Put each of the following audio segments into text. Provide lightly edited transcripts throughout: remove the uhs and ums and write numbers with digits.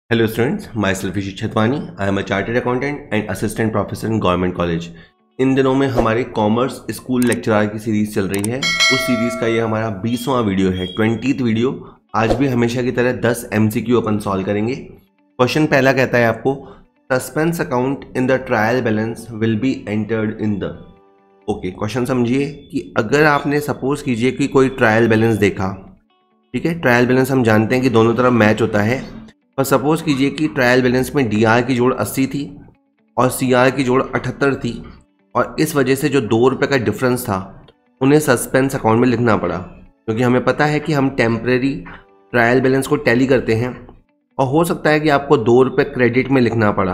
Hello students, myself Rishi Chetwani. I am a chartered accountant and assistant professor in government college. इन दिनों में हमारे commerce school lecturer की series चल रही है। उस सीरीज़ का ये हमारा 20वां वीडियो है, 20th वीडियो। आज भी हमेशा की तरह 10 MCQ अपन सॉल्व करेंगे। क्वेश्चन पहला कहता है आपको, suspense account in the trial balance will be entered in the. Okay, question समझिए कि अगर आपने सपोज कीजिए कि कोई ट्रायल बैलेंस देखा, ठीक है। ट्रायल बैलेंस हम जानते हैं कि दोनों तरफ मैच होता है, पर सपोज कीजिए कि ट्रायल बैलेंस में DR की जोड़ 80 थी और CR की जोड़ 78 थी, और इस वजह से जो 2 रुपये का डिफरेंस था उन्हें सस्पेंस अकाउंट में लिखना पड़ा, क्योंकि हमें पता है कि हम टेम्परेरी ट्रायल बैलेंस को टैली करते हैं और हो सकता है कि आपको 2 रुपये क्रेडिट में लिखना पड़ा।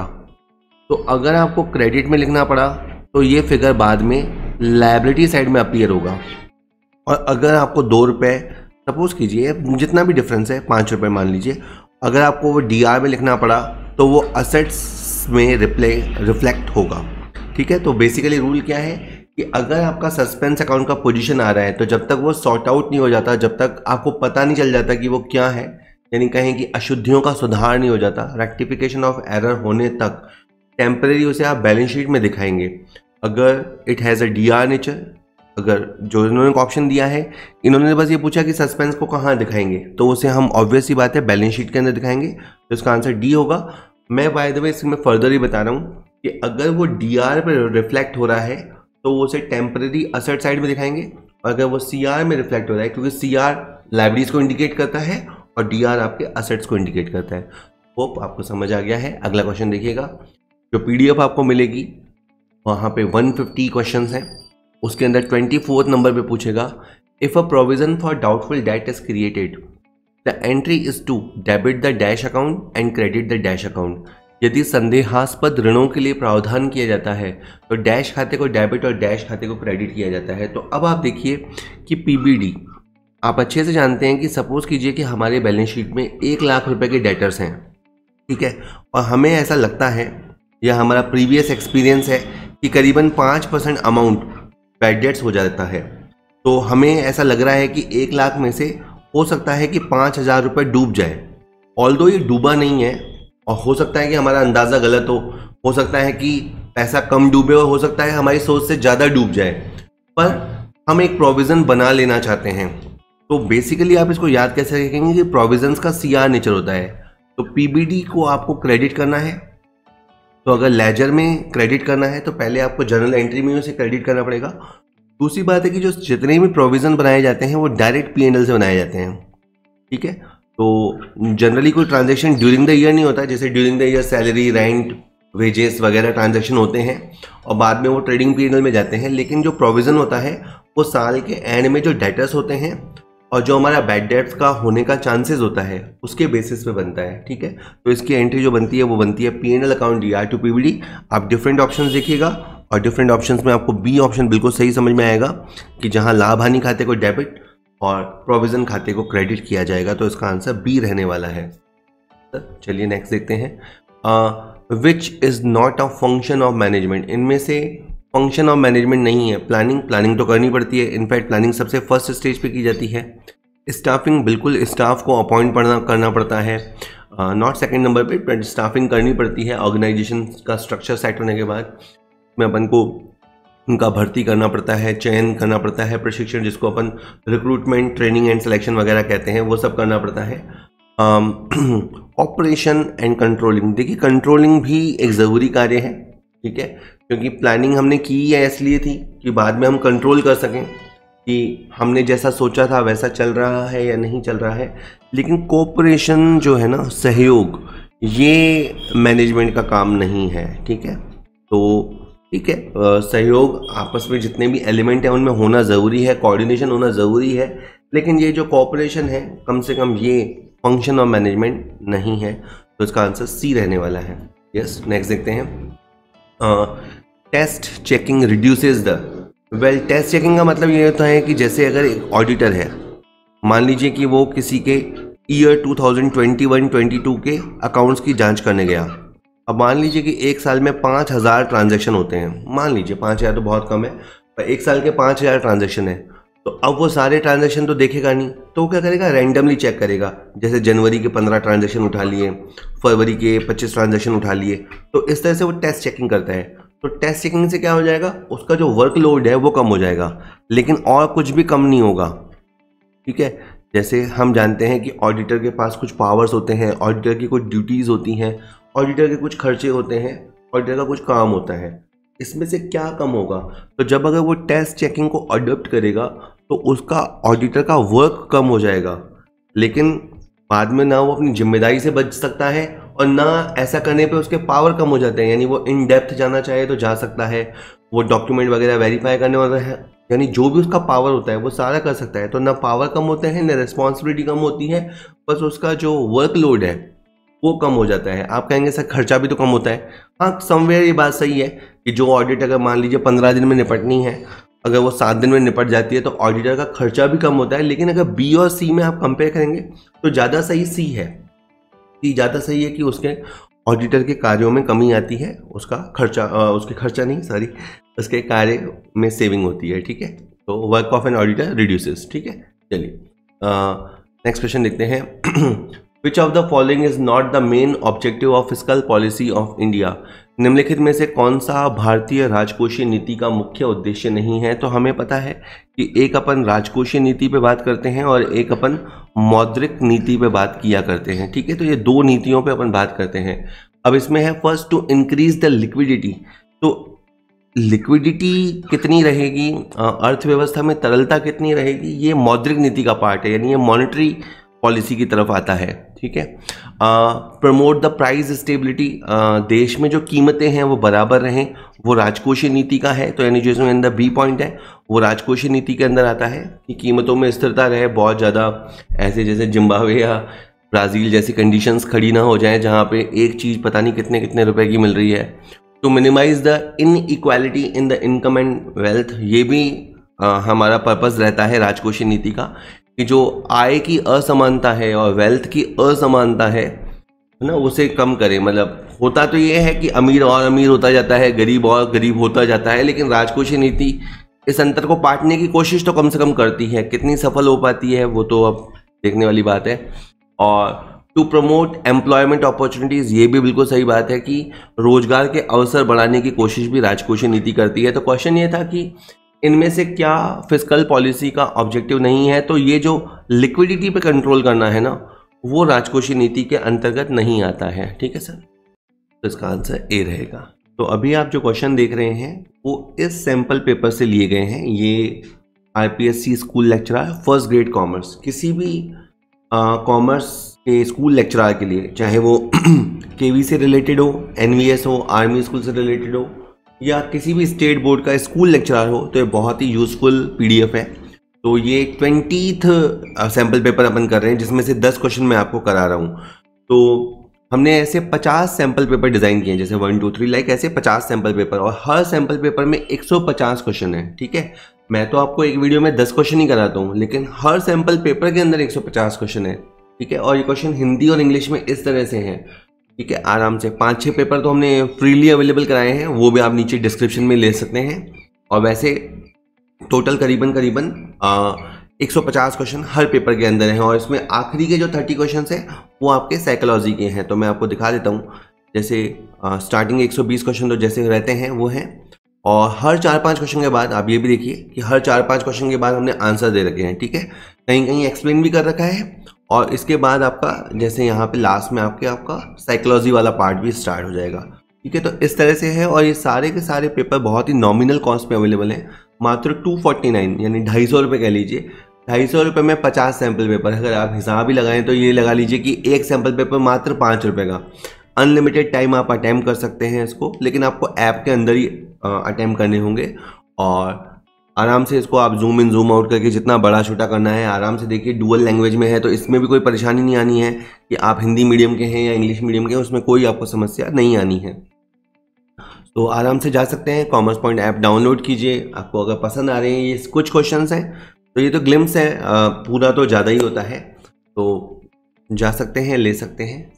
तो अगर आपको क्रेडिट में लिखना पड़ा तो ये फिगर बाद में लायबिलिटी साइड में अपीयर होगा, और अगर आपको 2 रुपये, सपोज कीजिए जितना भी डिफरेंस है 5 रुपये मान लीजिए, अगर आपको वो DR में लिखना पड़ा तो वो असेट्स में रिफ्लेक्ट होगा, ठीक है। तो बेसिकली रूल क्या है कि अगर आपका सस्पेंस अकाउंट का पोजीशन आ रहा है तो जब तक वो सॉर्ट आउट नहीं हो जाता, जब तक आपको पता नहीं चल जाता कि वो क्या है, यानी कहें कि अशुद्धियों का सुधार नहीं हो जाता, रेक्टिफिकेशन ऑफ एरर होने तक टेम्परेरी उसे आप बैलेंस शीट में दिखाएंगे। अगर it has a DR nature, अगर जो इन्होंने ऑप्शन दिया है, इन्होंने बस ये पूछा कि सस्पेंस को कहाँ दिखाएंगे, तो उसे हम ऑब्वियस ही बात है बैलेंस शीट के अंदर दिखाएंगे, तो इसका आंसर D होगा। मैं बाय द वे इसमें फर्दर ही बता रहा हूँ कि अगर वो DR पर रिफ्लेक्ट हो रहा है तो वो उसे टेम्परेरी असेट साइड में दिखाएंगे, और अगर वो CR में रिफ्लेक्ट हो रहा है, क्योंकि CR लाइबिलिटीज को इंडिकेट करता है और DR आपके असेट्स को इंडिकेट करता है। होप आपको समझ आ गया है। अगला क्वेश्चन देखिएगा, जो PDF आपको मिलेगी वहाँ पे 150 क्वेश्चन हैं, उसके अंदर 24th नंबर पे पूछेगा, if a provision for doubtful debt is created the entry is to debit the dash account and credit the dash account. यदि संदेहास्पद ऋणों के लिए प्रावधान किया जाता है तो डैश खाते को डेबिट और डैश खाते को क्रेडिट किया जाता है। तो अब आप देखिए कि PBD आप अच्छे से जानते हैं कि सपोज कीजिए कि हमारे बैलेंस शीट में 1 लाख रुपए के डेटर्स हैं, ठीक है, और हमें ऐसा लगता है, यह हमारा प्रीवियस एक्सपीरियंस है कि करीबन 5% अमाउंट बैड डेट्स हो जाता है। तो हमें ऐसा लग रहा है कि 1 लाख में से हो सकता है कि 5,000 रुपये डूब जाए। ऑल्दो ये डूबा नहीं है, और हो सकता है कि हमारा अंदाज़ा गलत हो सकता है कि पैसा कम डूबे और हो सकता है हमारी सोच से ज़्यादा डूब जाए, पर हम एक प्रोविज़न बना लेना चाहते हैं। तो बेसिकली आप इसको याद कैसे रखेंगे कि प्रोविजंस का CR नेचर होता है। तो PBD को आपको क्रेडिट करना है, तो अगर लेजर में क्रेडिट करना है तो पहले आपको जर्नल एंट्री में उसे क्रेडिट करना पड़ेगा। दूसरी बात है कि जो जितने भी प्रोविज़न बनाए जाते हैं वो डायरेक्ट P&L से बनाए जाते हैं, ठीक है। तो जनरली कोई ट्रांजैक्शन ड्यूरिंग द ईयर नहीं होता, जैसे during the year salary, rent, wages वगैरह ट्रांजैक्शन होते हैं और बाद में वो ट्रेडिंग P&L में जाते हैं। लेकिन जो प्रोविज़न होता है वो साल के एंड में जो डेटर्स होते हैं और जो हमारा बैड डेट्स का होने का चांसेस होता है उसके बेसिस पे बनता है, ठीक है। तो इसकी एंट्री जो बनती है वो बनती है P&L account DR to PBD। आप डिफरेंट ऑप्शंस देखिएगा और डिफरेंट ऑप्शंस में आपको B ऑप्शन बिल्कुल सही समझ में आएगा कि जहां लाभ हानि खाते को डेबिट और प्रोविजन खाते को क्रेडिट किया जाएगा, तो इसका आंसर B रहने वाला है। चलिए नेक्स्ट देखते हैं, which is not a function of management. इनमें से फंक्शन ऑफ मैनेजमेंट नहीं है। प्लानिंग तो करनी पड़ती है, इनफैक्ट प्लानिंग सबसे फर्स्ट स्टेज पे की जाती है। स्टाफिंग, बिल्कुल स्टाफ को अपॉइंट करना पड़ता है, नॉट सेकंड नंबर पे, बट स्टाफिंग करनी पड़ती है। ऑर्गेनाइजेशन का स्ट्रक्चर सेट होने के बाद में अपन को उनका भर्ती करना पड़ता है, चयन करना पड़ता है, प्रशिक्षण जिसको अपन रिक्रूटमेंट, ट्रेनिंग एंड सिलेक्शन वगैरह कहते हैं, वो सब करना पड़ता है। ऑपरेशन एंड कंट्रोलिंग, देखिए कंट्रोलिंग भी एक ज़रूरी कार्य है, ठीक है, क्योंकि प्लानिंग हमने की है इसलिए थी कि बाद में हम कंट्रोल कर सकें कि हमने जैसा सोचा था वैसा चल रहा है या नहीं चल रहा है। लेकिन कोऑपरेशन जो है ना, सहयोग, ये मैनेजमेंट का काम नहीं है, ठीक है। तो ठीक है, सहयोग आपस में जितने भी एलिमेंट हैं उनमें होना ज़रूरी है, कोऑर्डिनेशन होना ज़रूरी है, लेकिन ये जो कोऑपरेशन है कम से कम ये फंक्शन ऑफ मैनेजमेंट नहीं है, तो इसका आंसर C रहने वाला है। यस, नेक्स्ट देखते हैं, test checking reduces the. Well, test checking का मतलब ये होता है कि जैसे अगर एक ऑडिटर है, मान लीजिए कि वो किसी के ईयर 2021-22 के अकाउंट्स की जांच करने गया। अब मान लीजिए कि एक साल में 5,000 ट्रांजैक्शन होते हैं, मान लीजिए 5,000 तो बहुत कम है, पर एक साल के 5,000 ट्रांजैक्शन है। तो अब वो सारे ट्रांजैक्शन तो देखेगा नहीं, तो वो क्या करेगा, रैंडमली चेक करेगा। जैसे जनवरी के 15 ट्रांजैक्शन उठा लिए, फरवरी के 25 ट्रांजैक्शन उठा लिए, तो इस तरह से वो टेस्ट चेकिंग करता है। तो टेस्ट चेकिंग से क्या हो जाएगा, उसका जो वर्कलोड है वो कम हो जाएगा, लेकिन और कुछ भी कम नहीं होगा। ठीक है, जैसे हम जानते हैं कि ऑडिटर के पास कुछ पावर्स होते हैं, ऑडिटर की कुछ ड्यूटीज़ होती हैं, ऑडिटर के कुछ खर्चे होते हैं, ऑडिटर का कुछ काम होता है। इसमें से क्या कम होगा, तो जब अगर वो टेस्ट चेकिंग को अडॉप्ट करेगा तो उसका ऑडिटर का वर्क कम हो जाएगा, लेकिन बाद में ना वो अपनी जिम्मेदारी से बच सकता है और ना ऐसा करने पे उसके पावर कम हो जाते हैं। यानी वो इन डेप्थ जाना चाहे तो जा सकता है, वो डॉक्यूमेंट वगैरह वेरीफाई करने वाला है, यानी जो भी उसका पावर होता है वो सारा कर सकता है। तो ना पावर कम होते हैं, ना रिस्पॉन्सिबिलिटी कम होती है, बस उसका जो वर्कलोड है वो कम हो जाता है। आप कहेंगे सर खर्चा भी तो कम होता है। हाँ, समवेयर ये बात सही है कि जो ऑडिट अगर मान लीजिए 15 दिन में निपटनी है, अगर वो 7 दिन में निपट जाती है तो ऑडिटर का खर्चा भी कम होता है। लेकिन अगर बी और सी में आप कंपेयर करेंगे तो ज़्यादा सही सी है। सी ज़्यादा सही है कि उसके ऑडिटर के कार्यों में कमी आती है, उसका खर्चा उसके कार्य में सेविंग होती है। ठीक है, तो work of an auditor reduces. ठीक है, चलिए नेक्स्ट क्वेश्चन देखते हैं। Which of the following is not the main objective of fiscal policy of India. निम्नलिखित में से कौन सा भारतीय राजकोषीय नीति का मुख्य उद्देश्य नहीं है। तो हमें पता है कि एक अपन राजकोषीय नीति पे बात करते हैं और एक अपन मौद्रिक नीति पे बात किया करते हैं। ठीक है, तो ये दो नीतियों पे अपन बात करते हैं। अब इसमें है first to increase the liquidity. तो लिक्विडिटी कितनी रहेगी, अर्थव्यवस्था में तरलता कितनी रहेगी, ये मौद्रिक नीति का पार्ट है, यानी ये मॉनेटरी पॉलिसी की तरफ आता है। ठीक है, प्रमोट द प्राइस स्टेबिलिटी, देश में जो कीमतें हैं वो बराबर रहें, वो राजकोषीय नीति का है। तो यानी जो इसमें अंदर बी पॉइंट है वो राजकोषीय नीति के अंदर आता है कि कीमतों में स्थिरता रहे, बहुत ज़्यादा ऐसे जैसे जिम्बाब्वे या ब्राज़ील जैसी कंडीशंस खड़ी ना हो जाएं जहाँ पे एक चीज़ पता नहीं कितने कितने रुपए की मिल रही है। To minimise the inequality in the income and wealth, ये भी हमारा पर्पस रहता है राजकोषीय नीति का, कि जो आय की असमानता है और वेल्थ की असमानता है ना, उसे कम करें। मतलब होता तो ये है कि अमीर और अमीर होता जाता है, गरीब और गरीब होता जाता है, लेकिन राजकोषीय नीति इस अंतर को पाटने की कोशिश तो कम से कम करती है। कितनी सफल हो पाती है वो तो अब देखने वाली बात है। और टू प्रमोट एम्प्लॉयमेंट अपॉर्चुनिटीज़, ये भी बिल्कुल सही बात है कि रोजगार के अवसर बढ़ाने की कोशिश भी राजकोषीय नीति करती है। तो क्वेश्चन ये था कि इनमें से क्या फिस्कल पॉलिसी का ऑब्जेक्टिव नहीं है। तो ये जो लिक्विडिटी पे कंट्रोल करना है ना, वो राजकोषीय नीति के अंतर्गत नहीं आता है। ठीक है सर, तो इसका आंसर ए रहेगा। तो अभी आप जो क्वेश्चन देख रहे हैं वो इस सैंपल पेपर से लिए गए हैं। ये IPSC school lecturer first grade commerce, किसी भी कॉमर्स के स्कूल लेक्चरर के लिए, चाहे वो केवी से रिलेटेड हो, एनवीएस हो, आर्मी स्कूल से रिलेटेड हो, या किसी भी स्टेट बोर्ड का स्कूल लेक्चरर हो, तो ये बहुत ही यूज़फुल पीडीएफ है। तो ये 20th सैम्पल पेपर अपन कर रहे हैं, जिसमें से 10 क्वेश्चन मैं आपको करा रहा हूँ। तो हमने ऐसे 50 सैम्पल पेपर डिज़ाइन किए हैं, जैसे 1 2 3 लाइक ऐसे 50 सैम्पल पेपर, और हर सैम्पल पेपर में 150 क्वेश्चन है। ठीक है, मैं तो आपको एक वीडियो में 10 क्वेश्चन ही कराता हूँ, लेकिन हर सैम्पल पेपर के अंदर 150 क्वेश्चन है। ठीक है, और ये क्वेश्चन हिंदी और इंग्लिश में इस तरह से हैं। ठीक है, आराम से 5-6 पेपर तो हमने फ्रीली अवेलेबल कराए हैं, वो भी आप नीचे डिस्क्रिप्शन में ले सकते हैं। और वैसे टोटल करीबन 150 क्वेश्चन हर पेपर के अंदर हैं, और इसमें आखिरी के जो 30 क्वेश्चन हैं वो आपके साइकोलॉजी के हैं। तो मैं आपको दिखा देता हूँ। जैसे स्टार्टिंग 120 क्वेश्चन तो जैसे रहते हैं वो हैं, और हर 4-5 क्वेश्चन के बाद आप ये भी देखिए कि हर 4-5 क्वेश्चन के बाद हमने आंसर दे रखे हैं। ठीक है, कहीं कहीं एक्सप्लेन भी कर रखा है, और इसके बाद आपका जैसे यहाँ पे लास्ट में आपका साइकोलॉजी वाला पार्ट भी स्टार्ट हो जाएगा। ठीक है, तो इस तरह से है, और ये सारे के सारे पेपर बहुत ही नॉमिनल कॉस्ट पे अवेलेबल हैं, मात्र 249 यानी 250 रुपये कह लीजिए। 250 रुपये में 50 सैम्पल पेपर, अगर आप हिसाब भी लगाएं तो ये लगा लीजिए कि एक सैम्पल पेपर मात्र 5 रुपये का। अनलिमिटेड टाइम आप अटैम्प्ट कर सकते हैं इसको, लेकिन आपको ऐप के अंदर ही अटैम्प्ट करने होंगे, और आराम से इसको आप जूम इन जूम आउट करके जितना बड़ा छोटा करना है आराम से देखिए। डुअल लैंग्वेज में है, तो इसमें भी कोई परेशानी नहीं आनी है कि आप हिंदी मीडियम के हैं या इंग्लिश मीडियम के हैं, उसमें कोई आपको समस्या नहीं आनी है। तो आराम से जा सकते हैं, कॉमर्स पॉइंट ऐप डाउनलोड कीजिए। आपको अगर पसंद आ रहे हैं ये कुछ क्वेश्चंस हैं, तो ये तो ग्लिम्स है, पूरा तो ज़्यादा ही होता है, तो जा सकते हैं, ले सकते हैं।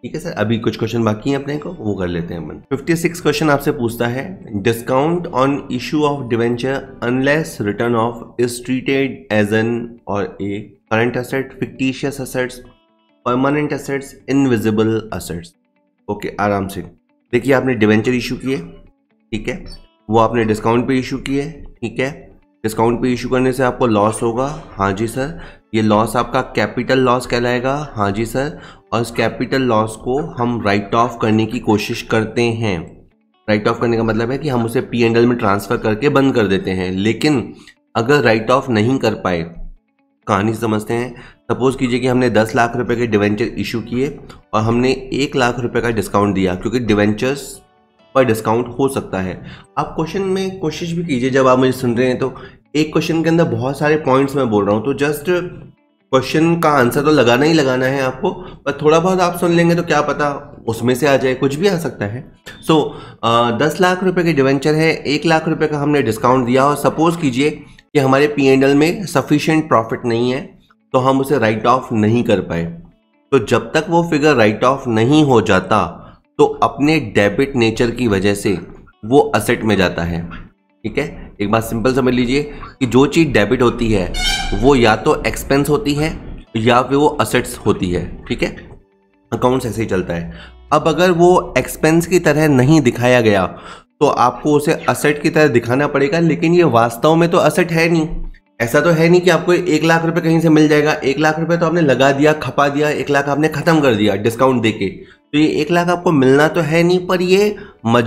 ठीक है सर, अभी कुछ क्वेश्चन बाकी हैं अपने को, वो कर लेते हैं अपन। 56 क्वेश्चन आपसे पूछता है, discount on issue of debenture unless written off is treated as an or a current asset, fictitious assets, permanent assets, invisible assets. Okay, आराम से देखिए, आपने डिवेंचर इशू किए, ठीक है, वो आपने डिस्काउंट पे इशू किए, ठीक है, डिस्काउंट पे इशू करने से आपको लॉस होगा, हाँ जी सर, ये लॉस आपका कैपिटल लॉस कहलाएगा, हाँ जी सर, और इस कैपिटल लॉस को हम राइट ऑफ करने की कोशिश करते हैं। राइट ऑफ करने का मतलब है कि हम उसे P&L में ट्रांसफर करके बंद कर देते हैं। लेकिन अगर राइट ऑफ नहीं कर पाए, कहानी समझते हैं। सपोज कीजिए कि हमने 10 लाख रुपए के डिवेंचर इशू किए और हमने 1 लाख रुपए का डिस्काउंट दिया, क्योंकि डिवेंचर्स पर डिस्काउंट हो सकता है। आप क्वेश्चन में कोशिश भी कीजिए, जब आप मुझे सुन रहे हैं तो एक क्वेश्चन के अंदर बहुत सारे पॉइंट्स मैं बोल रहा हूँ, तो जस्ट क्वेश्चन का आंसर तो लगाना ही लगाना है आपको, पर थोड़ा बहुत आप सुन लेंगे तो क्या पता उसमें से आ जाए, कुछ भी आ सकता है। सो 10 लाख रुपए के डिवेंचर है, 1 लाख रुपए का हमने डिस्काउंट दिया और सपोज कीजिए कि हमारे P&L में सफिशिएंट प्रॉफिट नहीं है, तो हम उसे राइट ऑफ नहीं कर पाए। तो जब तक वो फिगर राइट ऑफ नहीं हो जाता तो अपने डेबिट नेचर की वजह से वो असेट में जाता है, ठीक है। एक बात सिंपल समझ लीजिए कि जो चीज़ डेबिट होती है वो या तो एक्सपेंस होती है या फिर वो असेट्स होती है, ठीक है। अकाउंट्स ऐसे ही चलता है। अब अगर वो एक्सपेंस की तरह नहीं दिखाया गया तो आपको उसे असेट की तरह दिखाना पड़ेगा, लेकिन ये वास्तव में तो असेट है नहीं। ऐसा तो है नहीं कि आपको 1 लाख रुपए कहीं से मिल जाएगा। 1 लाख रुपए तो आपने लगा दिया, खपा दिया, 1 लाख आपने खत्म कर दिया डिस्काउंट देके, तो ये 1 लाख आपको मिलना तो है नहीं, पर ये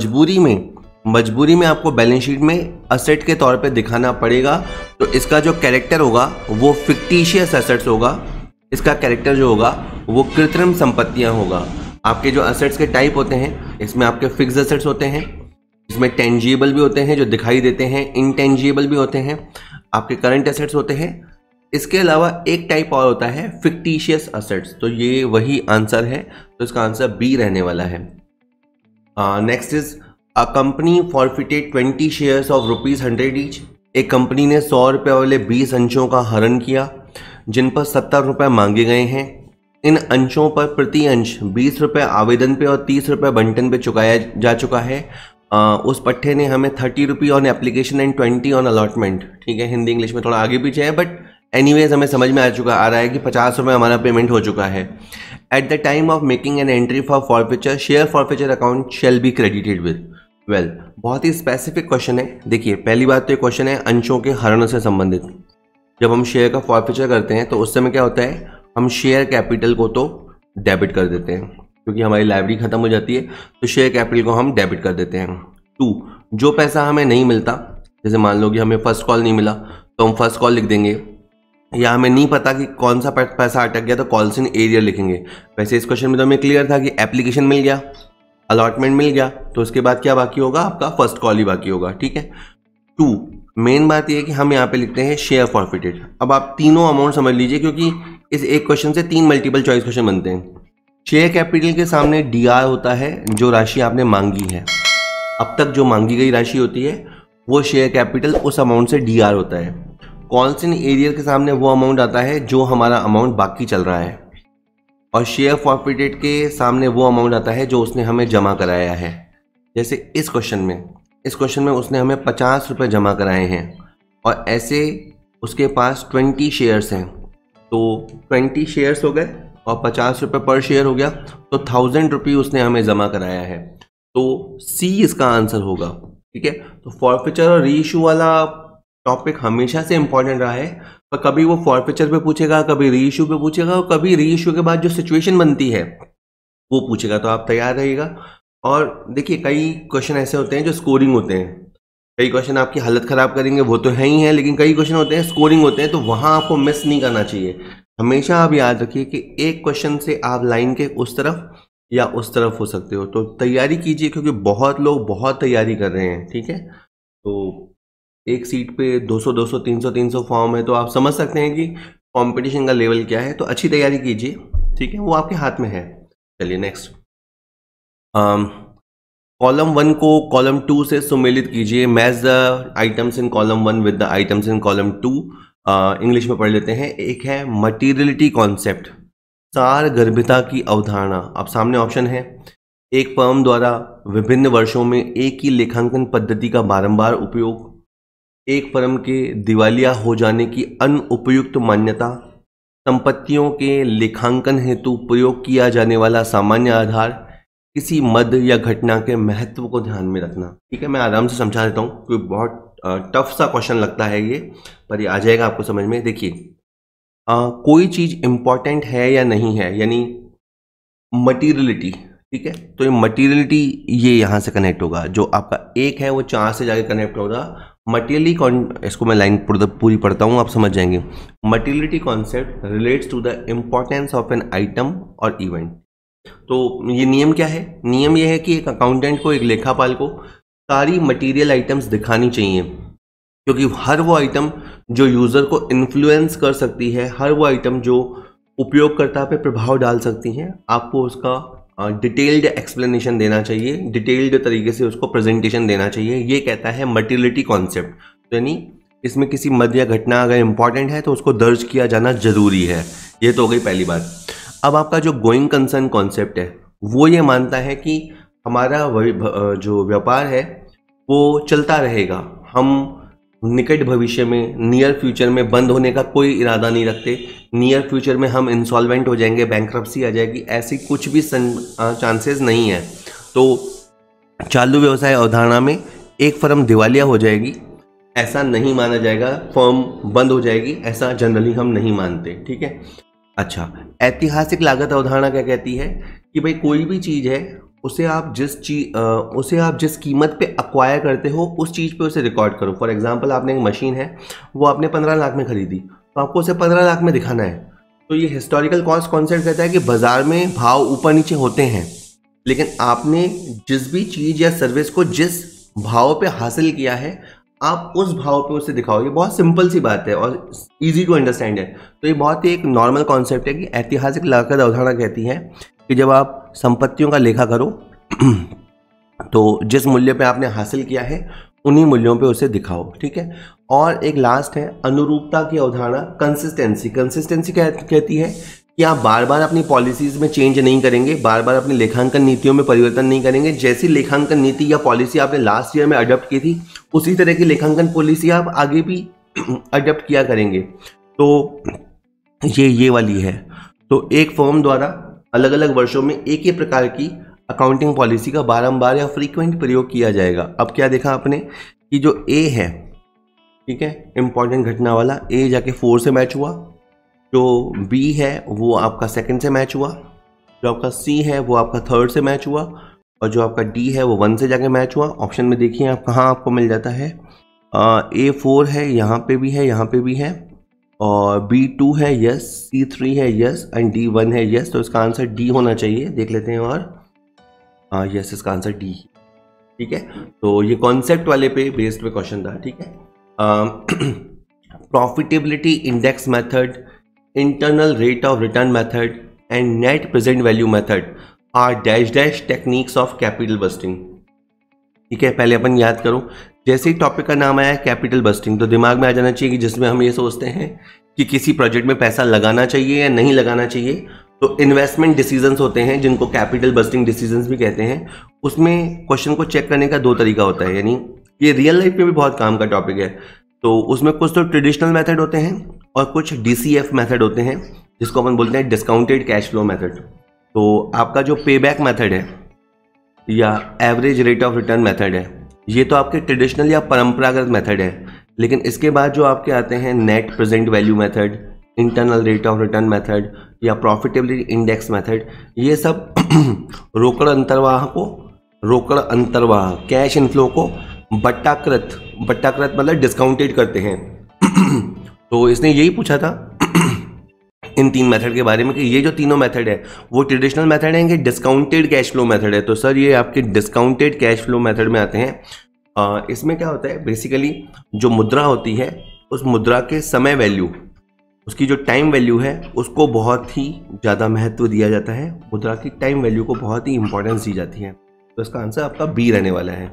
मजबूरी में आपको बैलेंस शीट में असेट के तौर पे दिखाना पड़ेगा। तो इसका जो कैरेक्टर होगा वो फिक्टिशियस एसेट्स होगा, इसका कैरेक्टर जो होगा वो कृत्रिम संपत्तियां होगा। आपके जो असेट्स के टाइप होते हैं, इसमें आपके फिक्स्ड एसेट्स होते हैं, इसमें टेंजिबल भी होते हैं जो दिखाई देते हैं, इंटेंजिबल भी होते हैं, आपके करंट एसेट्स होते हैं। इसके अलावा एक टाइप और होता है फिक्टिशियस एसेट्स। तो ये वही आंसर है, तो इसका आंसर बी रहने वाला है। Next is a company forfeited 20 shares of ₹100 each. एक कंपनी ने 100 रुपये वाले 20 अंशों का हरण किया जिन पर 70 रुपये मांगे गए हैं। इन अंशों पर प्रति अंश 20 रुपये आवेदन पे और 30 रुपये बंटन पे चुकाया जा चुका है। उस पट्टे ने हमें 30 रुपये on application and 20 on allotment, ठीक है, हिंदी इंग्लिश में थोड़ा आगे पीछे है, बट एनीवेज हमें समझ में आ रहा है कि 50 रुपये हमारा पेमेंट हो चुका है। At the time of making an entry for forfeiture, share forfeiture account shall be credited with. Well, बहुत ही स्पेसिफिक क्वेश्चन है। देखिए, पहली बात तो ये क्वेश्चन है अंशों के हरण से संबंधित। जब हम शेयर का फॉरफिचर करते हैं तो उस समय क्या होता है, हम शेयर कैपिटल को तो डेबिट कर देते हैं, क्योंकि हमारी लाइब्रेरी खत्म हो जाती है, तो शेयर कैपिटल को हम डेबिट कर देते हैं। 2, जो पैसा हमें नहीं मिलता, जैसे मान लो कि हमें फर्स्ट कॉल नहीं मिला तो हम फर्स्ट कॉल लिख देंगे, या हमें नहीं पता कि कौन सा पैसा अटक गया तो कॉल्स इन एरियर लिखेंगे। वैसे इस क्वेश्चन में तो हमें क्लियर था कि एप्लीकेशन मिल गया, अलॉटमेंट मिल गया, तो उसके बाद क्या बाकी होगा, आपका फर्स्ट कॉल ही बाकी होगा, ठीक है। 2, मेन बात यह है कि हम यहाँ पे लिखते हैं शेयर फॉरफिटेड। अब आप तीनों अमाउंट समझ लीजिए, क्योंकि इस एक क्वेश्चन से 3 मल्टीपल चॉइस क्वेश्चन बनते हैं। शेयर कैपिटल के सामने DR होता है, जो राशि आपने मांगी है, अब तक जो मांगी गई राशि होती है वो शेयर कैपिटल उस अमाउंट से DR होता है। कॉल्स इन एरियर के सामने वो अमाउंट आता है जो हमारा अमाउंट बाकी चल रहा है, और शेयर फॉरफिटेड के सामने वो अमाउंट आता है जो उसने हमें जमा कराया है। जैसे इस क्वेश्चन में उसने हमें 50 रुपये जमा कराए हैं, और ऐसे उसके पास 20 शेयर्स हैं, तो 20 शेयर्स हो गए और 50 रुपये पर शेयर हो गया, तो 1000 रुपये उसने हमें जमा कराया है। तो C इसका आंसर होगा, ठीक है। तो फॉरफिचर और री इशू वाला टॉपिक हमेशा से इंपॉर्टेंट रहा है, पर कभी वो फॉरफिचर पे पूछेगा, कभी री इशू पे पूछेगा, और कभी री इशू के बाद जो सिचुएशन बनती है वो पूछेगा, तो आप तैयार रहिएगा। और देखिए, कई क्वेश्चन ऐसे होते हैं जो स्कोरिंग होते हैं, कई क्वेश्चन आपकी हालत ख़राब करेंगे, वो तो है ही है, लेकिन कई क्वेश्चन होते हैं स्कोरिंग होते हैं, तो वहाँ आपको मिस नहीं करना चाहिए। हमेशा आप याद रखिए कि एक क्वेश्चन से आप लाइन के उस तरफ या उस तरफ हो सकते हो, तो तैयारी कीजिए, क्योंकि बहुत लोग बहुत तैयारी कर रहे हैं, ठीक है। तो एक सीट पे 200 200 300 300 फॉर्म है, तो आप समझ सकते हैं कि कंपटीशन का लेवल क्या है। तो अच्छी तैयारी कीजिए, ठीक है, वो आपके हाथ में है। चलिए नेक्स्ट, कॉलम 1 को कॉलम 2 से सुमेलित कीजिए। Match the items in column 1 with the items in column 2। English में पढ़ लेते हैं। एक है मटीरियलिटी कॉन्सेप्ट, सारगर्भिता की अवधारणा। अब सामने ऑप्शन है, एक फर्म द्वारा विभिन्न वर्षों में एक ही लेखांकन पद्धति का बारंबार उपयोग, एक फर्म के दिवालिया हो जाने की अनुपयुक्त मान्यता, संपत्तियों के लेखांकन हेतु प्रयोग किया जाने वाला सामान्य आधार, किसी मद या घटना के महत्व को ध्यान में रखना। ठीक है, मैं आराम से समझा देता हूँ क्योंकि बहुत टफ सा क्वेश्चन लगता है ये, पर ये आ जाएगा आपको समझ में। देखिए, कोई चीज इंपॉर्टेंट है या नहीं है, यानी मटीरियलिटी। ठीक है, तो ये मटीरियलिटी ये यहाँ से कनेक्ट होगा, जो आपका एक है वो 4 से जाके कनेक्ट होगा। मटीरियली इसको मैं लाइन पूरी पढ़ता हूँ, आप समझ जाएंगे। Materiality concept relates to the importance of an item or event. तो ये नियम क्या है? नियम ये है कि एक अकाउंटेंट को, एक लेखापाल को सारी मटेरियल आइटम्स दिखानी चाहिए, क्योंकि हर वो आइटम जो यूजर को इन्फ्लुएंस कर सकती है, हर वो आइटम जो उपयोगकर्ता पे प्रभाव डाल सकती हैं, आपको उसका डिटेल्ड एक्सप्लेनेशन देना चाहिए, डिटेल्ड तरीके से उसको प्रेजेंटेशन देना चाहिए। ये कहता है मटीरियलिटी कॉन्सेप्ट। तो यानी इसमें किसी मद या घटना अगर इंपॉर्टेंट है तो उसको दर्ज किया जाना जरूरी है। ये तो हो गई पहली बात। अब आपका जो गोइंग कंसर्न कॉन्सेप्ट है वो ये मानता है कि हमारा जो व्यापार है वो चलता रहेगा। हम निकट भविष्य में, नियर फ्यूचर में बंद होने का कोई इरादा नहीं रखते। नियर फ्यूचर में हम इंसॉल्वेंट हो जाएंगे, बैंक्रप्सी आ जाएगी, ऐसी कुछ भी चांसेस नहीं है। तो चालू व्यवसाय अवधारणा में एक फर्म दिवालिया हो जाएगी ऐसा नहीं माना जाएगा, फर्म बंद हो जाएगी ऐसा जनरली हम नहीं मानते। ठीक है, अच्छा, ऐतिहासिक लागत अवधारणा क्या कहती है कि भाई कोई भी चीज है उसे आप जिस कीमत पे अक्वायर करते हो उस चीज पे उसे रिकॉर्ड करो। फॉर एग्जांपल, आपने एक मशीन है, वो आपने 15 लाख में खरीदी, तो आपको उसे 15 लाख में दिखाना है। तो ये हिस्टोरिकल कॉस्ट कॉन्सेप्ट कहता है कि बाजार में भाव ऊपर नीचे होते हैं, लेकिन आपने जिस भी चीज या सर्विस को जिस भाव पे हासिल किया है, आप उस भाव पे उसे दिखाओ। ये बहुत सिंपल सी बात है और इजी टू अंडरस्टैंड है। तो ये बहुत ही एक नॉर्मल कॉन्सेप्ट है कि ऐतिहासिक लागत अवधारणा कहती है कि जब आप संपत्तियों का लेखा करो तो जिस मूल्य पे आपने हासिल किया है उन्हीं मूल्यों पे उसे दिखाओ। ठीक है, और एक लास्ट है अनुरूपता की अवधारणा, कंसिस्टेंसी। कंसिस्टेंसी क्या कहती है कि आप बार बार अपनी पॉलिसीज में चेंज नहीं करेंगे, बार बार अपनी लेखांकन नीतियों में परिवर्तन नहीं करेंगे। जैसी लेखांकन नीति या पॉलिसी आपने लास्ट ईयर में अडॉप्ट की थी, उसी तरह की लेखांकन पॉलिसी आप आगे भी अडॉप्ट किया करेंगे। तो ये वाली है। तो एक फर्म द्वारा अलग अलग वर्षों में एक ही प्रकार की अकाउंटिंग पॉलिसी का बारंबार या फ्रीक्वेंट प्रयोग किया जाएगा। अब क्या देखा आपने कि जो ए है, ठीक है, इंपॉर्टेंट घटना वाला, ए जाके 4 से मैच हुआ, जो बी है वो आपका 2nd से मैच हुआ, जो आपका सी है वो आपका 3rd से मैच हुआ, और जो आपका डी है वो 1 से जाके मैच हुआ। ऑप्शन में देखिए आप कहाँ आपको मिल जाता है। A4 है, यहाँ पे भी है, यहाँ पे भी है, और B2 है यस, C3 है यस, एंड D1 है यस। तो इसका आंसर डी होना चाहिए, देख लेते हैं। और यस, इसका आंसर डी। ठीक है, तो ये कॉन्सेप्ट वाले पे बेस्ड पे क्वेश्चन था। ठीक है, profitability index method, internal rate of return method and net present value method are dash dash techniques of capital budgeting. ठीक है, पहले अपन याद करो, जैसे ही टॉपिक का नाम आया कैपिटल बस्टिंग, तो दिमाग में आ जाना चाहिए कि जिसमें हम ये सोचते हैं कि किसी प्रोजेक्ट में पैसा लगाना चाहिए या नहीं लगाना चाहिए। तो इन्वेस्टमेंट डिसीजंस होते हैं जिनको कैपिटल बस्टिंग डिसीजंस भी कहते हैं। उसमें क्वेश्चन को चेक करने का 2 तरीका होता है, यानी ये रियल लाइफ में भी बहुत काम का टॉपिक है। तो उसमें कुछ तो ट्रेडिशनल मेथड होते हैं और कुछ DCF मेथड होते हैं, जिसको अपन बोलते हैं डिस्काउंटेड कैश फ्लो मेथड। तो आपका जो पेबैक मेथड है या average rate of return method है, ये तो आपके ट्रेडिशनल या परंपरागत मेथड है। लेकिन इसके बाद जो आपके आते हैं net present value method, internal rate of return method या प्रॉफिटेबिलिटी इंडेक्स मेथड, ये सब रोकड़ अंतर्वाह कैश इनफ्लो को बट्टाकृत मतलब डिस्काउंटेड करते हैं। तो इसने यही पूछा था इन 3 मेथड के बारे में कि ये जो तीनों मेथड है वो ट्रेडिशनल मेथड है कि डिस्काउंटेड कैश फ्लो मेथड है। तो सर ये आपके डिस्काउंटेड कैश फ्लो मेथड में आते हैं। इसमें क्या होता है, बेसिकली जो मुद्रा होती है उस मुद्रा के समय वैल्यू, उसकी जो टाइम वैल्यू है उसको बहुत ही ज़्यादा महत्व दिया जाता है। मुद्रा की टाइम वैल्यू को बहुत ही इंपॉर्टेंस दी जाती है। तो इसका आंसर आपका बी रहने वाला है।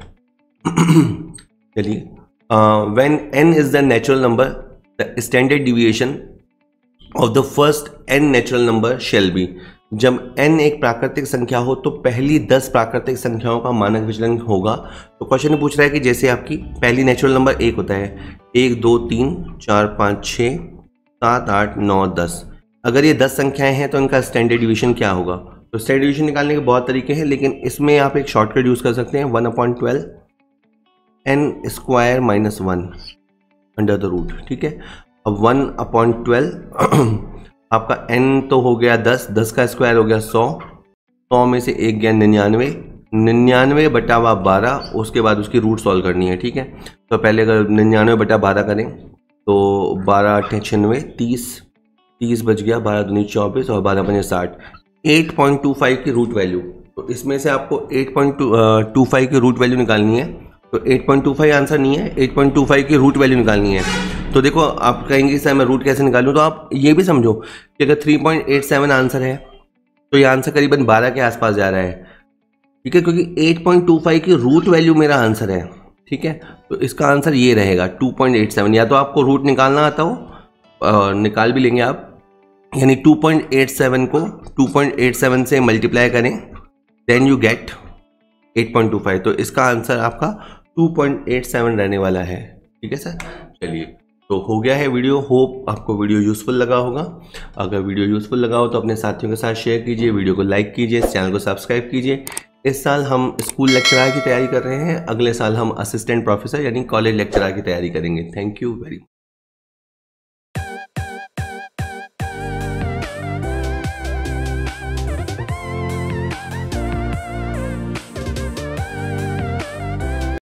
चलिए, when n is the natural number, the standard deviation of the first n natural number shall be. जब n एक प्राकृतिक संख्या हो तो पहली 10 प्राकृतिक संख्याओं का मानक विचलन होगा। तो क्वेश्चन में पूछ रहा है कि जैसे आपकी पहली नेचुरल नंबर 1 होता है, 1 2 3 4 5 6 7 8 9 10। अगर ये 10 संख्याएं हैं तो इनका स्टैंडर्ड डिवीजन क्या होगा? तो स्टैंडर्ड डिवीजन निकालने के बहुत तरीके हैं, लेकिन इसमें आप एक शॉर्टकट यूज़ कर सकते हैं, 1/12 n square minus 1 under the root. ठीक है, अब 1/12 आपका n तो हो गया 10, 10 का स्क्वायर हो गया 100, 100 में से 1 गया 99, 99 बटा 12, उसके बाद उसकी रूट सॉल्व करनी है। ठीक है, तो पहले अगर 99 बटा 12 करें तो 12 × 96 30, 30 बच गया, 12 दूनी 24 और 12 पंजे 60, 8.25 की रूट वैल्यू। तो इसमें से आपको 8.25 की रूट वैल्यू निकालनी है। तो 8.25 आंसर नहीं है, 8.25 की रूट वैल्यू निकालनी है। तो देखो आप कहेंगे सर मैं रूट कैसे निकालूं, तो आप ये भी समझो कि अगर 3.87 आंसर है तो ये आंसर करीबन 12 के आसपास जा रहा है। ठीक है, क्योंकि 8.25 की रूट वैल्यू मेरा आंसर है। ठीक है, तो इसका आंसर ये रहेगा 2.87। या तो आपको रूट निकालना आता हो, निकाल भी लेंगे आप, यानी 2.87 को 2.87 से मल्टीप्लाई करें, देन यू गेट 8.25। तो इसका आंसर आपका 2.87 रहने वाला है। ठीक है सर, चलिए तो हो गया है वीडियो। होप आपको वीडियो यूज़फुल लगा होगा। अगर वीडियो यूज़फुल लगा हो तो अपने साथियों के साथ शेयर कीजिए, वीडियो को लाइक कीजिए, चैनल को सब्सक्राइब कीजिए। इस साल हम स्कूल लेक्चरर की तैयारी कर रहे हैं, अगले साल हम असिस्टेंट प्रोफेसर यानी कॉलेज लेक्चरर की तैयारी करेंगे। Thank you very much.